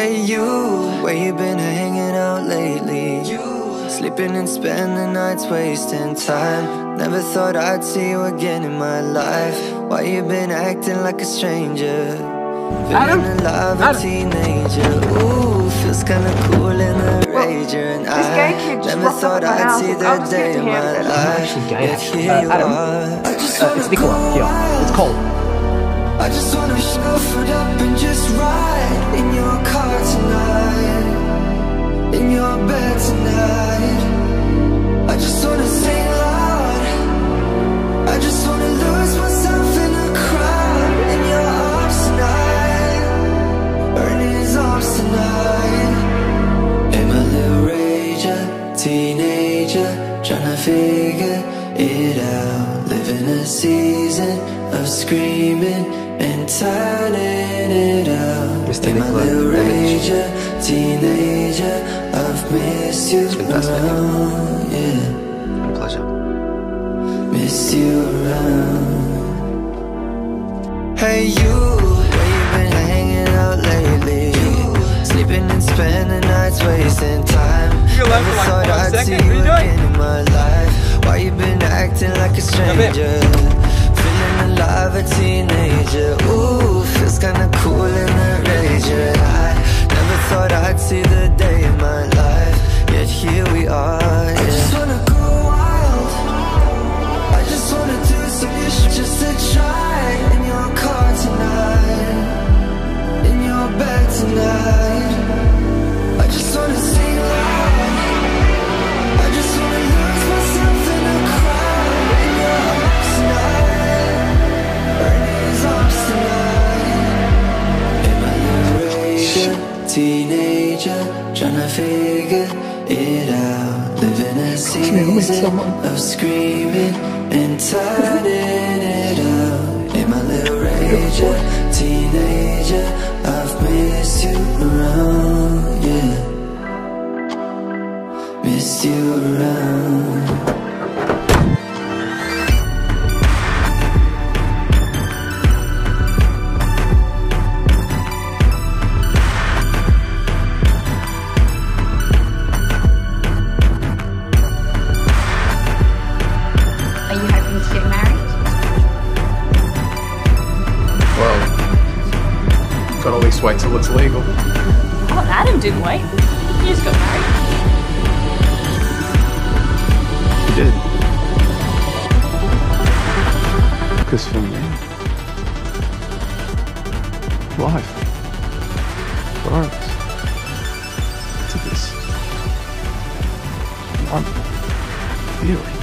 Hey you, where you been hanging out lately? Sleeping and spending nights wasting time. Never thought I'd see you again in my life. Why you been acting like a stranger? Feeling alive, a teenager. Ooh, feels kinda cool in the rager. And I never thought I'd see the day in my life. Yet here you are. It's Nikola, yeah, it's cold. I just wanna show foot up and just ride in your car tonight, in your bed tonight. I just wanna sing loud. I just wanna lose myself in the crowd, in your arms tonight, or in his arms tonight. Am I a little rager, teenager, tryna figure it out, living a season of screaming and turning it out. Am I a little rager, teenager, I've missed you around, yeah. Pleasure. Miss you around. Hey you, where you been hanging out lately? Sleeping and spending nights wasting time. Never thought I'd see you again in my life. Why you been acting like a stranger? Feeling alive, a teenager. Ooh, feels kinda cool in the rager. I never thought I'd see the day in my life, yet here we are, yeah. I just wanna go wild. I just wanna do some shit just to try. In your car tonight, in your bed tonight. I just wanna sing loud. I just wanna lose myself in a crowd, in your arms tonight, or in his arms tonight. Am I a rager, teenager, tryna figure it out, living a season of screaming and turning it out. Am I a little rager, teenager, I've missed you around, yeah. Missed you around. Are you hoping to get married? Well, gotta at least wait till it's legal. Oh, Adam didn't wait. He just got married. You did. Because for me, life grows to this one feeling.